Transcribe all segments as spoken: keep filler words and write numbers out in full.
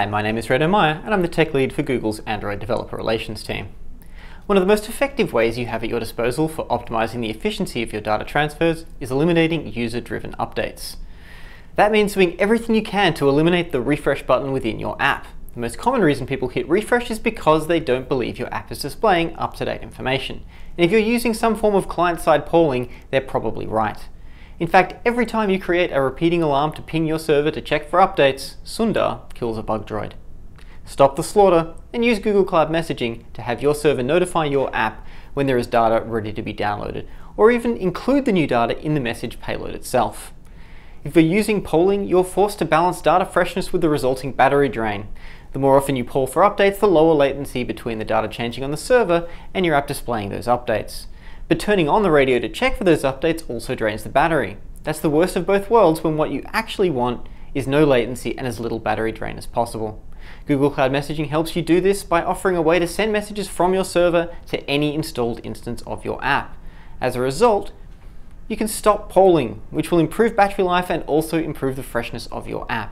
Hi, my name is Reto Meier and I'm the tech lead for Google's Android Developer Relations team. One of the most effective ways you have at your disposal for optimizing the efficiency of your data transfers is eliminating user-driven updates. That means doing everything you can to eliminate the refresh button within your app. The most common reason people hit refresh is because they don't believe your app is displaying up-to-date information. And if you're using some form of client-side polling, they're probably right. In fact, every time you create a repeating alarm to ping your server to check for updates, Sundar kills a bug droid. Stop the slaughter and use Google Cloud Messaging to have your server notify your app when there is data ready to be downloaded, or even include the new data in the message payload itself. If you're using polling, you're forced to balance data freshness with the resulting battery drain. The more often you poll for updates, the lower latency between the data changing on the server and your app displaying those updates. But turning on the radio to check for those updates also drains the battery. That's the worst of both worlds when what you actually want is no latency and as little battery drain as possible. Google Cloud Messaging helps you do this by offering a way to send messages from your server to any installed instance of your app. As a result, you can stop polling, which will improve battery life and also improve the freshness of your app.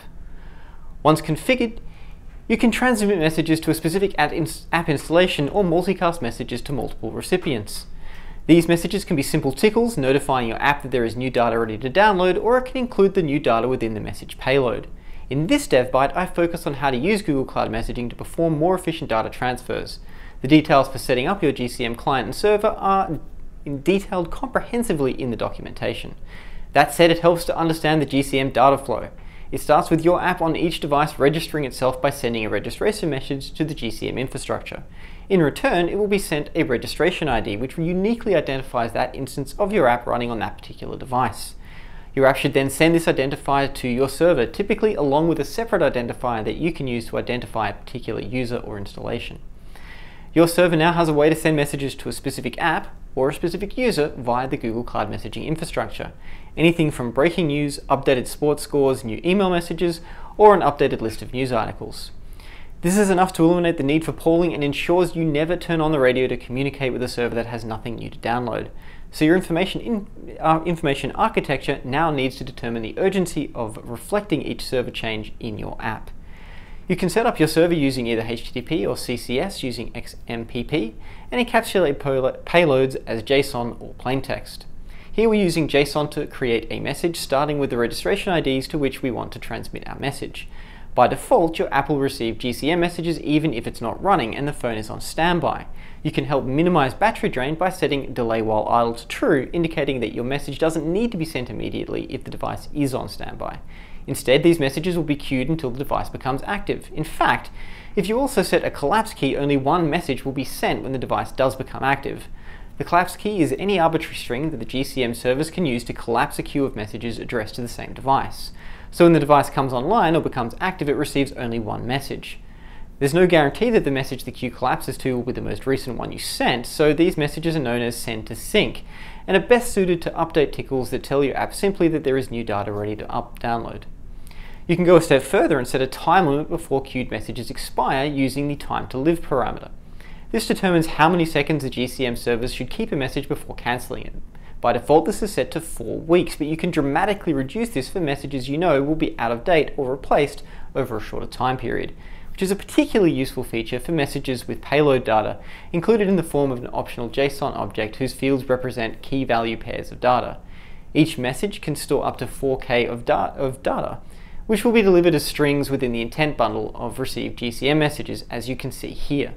Once configured, you can transmit messages to a specific app installation or multicast messages to multiple recipients. These messages can be simple tickles notifying your app that there is new data ready to download, or it can include the new data within the message payload. In this DevByte, I focus on how to use Google Cloud Messaging to perform more efficient data transfers. The details for setting up your G C M client and server are detailed comprehensively in the documentation. That said, it helps to understand the G C M data flow. It starts with your app on each device registering itself by sending a registration message to the G C M infrastructure. In return, it will be sent a registration I D, which uniquely identifies that instance of your app running on that particular device. Your app should then send this identifier to your server, typically along with a separate identifier that you can use to identify a particular user or installation. Your server now has a way to send messages to a specific app or a specific user via the Google Cloud Messaging infrastructure. Anything from breaking news, updated sports scores, new email messages, or an updated list of news articles. This is enough to eliminate the need for polling and ensures you never turn on the radio to communicate with a server that has nothing new to download. So your information, in, uh, information architecture now needs to determine the urgency of reflecting each server change in your app. You can set up your server using either H T T P or C C S using X M P P and encapsulate payloads as JSON or plain text. Here we're using JSON to create a message starting with the registration I Ds to which we want to transmit our message. By default, your app will receive G C M messages even if it's not running and the phone is on standby. You can help minimize battery drain by setting delay while idle to true, indicating that your message doesn't need to be sent immediately if the device is on standby. Instead, these messages will be queued until the device becomes active. In fact, if you also set a collapse key, only one message will be sent when the device does become active. The collapse key is any arbitrary string that the G C M servers can use to collapse a queue of messages addressed to the same device. So when the device comes online or becomes active, it receives only one message. There's no guarantee that the message the queue collapses to will be the most recent one you sent, so these messages are known as send to sync, and are best suited to update tickles that tell your app simply that there is new data ready to up download. You can go a step further and set a time limit before queued messages expire using the time to live parameter. This determines how many seconds the G C M servers should keep a message before cancelling it. By default, this is set to four weeks, but you can dramatically reduce this for messages you know will be out of date or replaced over a shorter time period, which is a particularly useful feature for messages with payload data included in the form of an optional JSON object whose fields represent key value pairs of data. Each message can store up to four K of, da of data, which will be delivered as strings within the intent bundle of received G C M messages, as you can see here.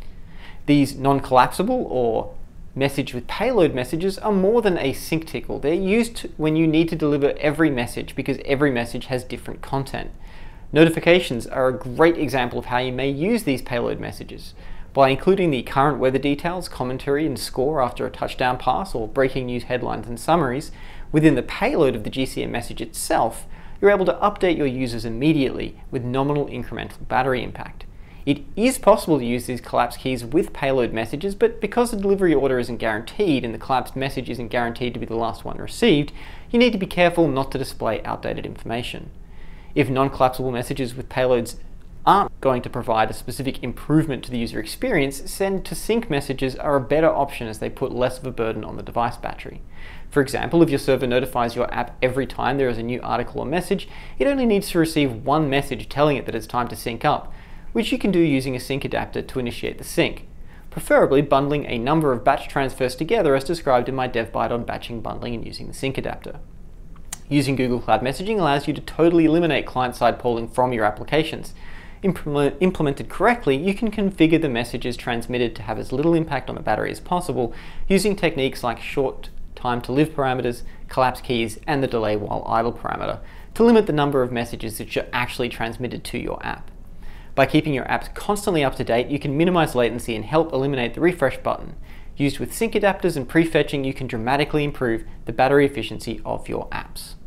These non-collapsible or message with payload messages are more than a sync tickle. They're used when you need to deliver every message because every message has different content. Notifications are a great example of how you may use these payload messages. By including the current weather details, commentary, and score after a touchdown pass or breaking news headlines and summaries within the payload of the G C M message itself, you're able to update your users immediately with nominal incremental battery impact. It is possible to use these collapse keys with payload messages, but because the delivery order isn't guaranteed and the collapsed message isn't guaranteed to be the last one received, you need to be careful not to display outdated information. If non-collapsible messages with payloads aren't going to provide a specific improvement to the user experience, send to sync messages are a better option as they put less of a burden on the device battery. For example, if your server notifies your app every time there is a new article or message, it only needs to receive one message telling it that it's time to sync up, which you can do using a sync adapter to initiate the sync, preferably bundling a number of batch transfers together as described in my DevByte on batching, bundling, and using the sync adapter. Using Google Cloud Messaging allows you to totally eliminate client-side polling from your applications. Implement, implemented correctly, you can configure the messages transmitted to have as little impact on the battery as possible using techniques like short time to live parameters, collapse keys, and the delay while idle parameter to limit the number of messages that are actually transmitted to your app. By keeping your apps constantly up to date, you can minimize latency and help eliminate the refresh button. Used with sync adapters and prefetching, you can dramatically improve the battery efficiency of your apps.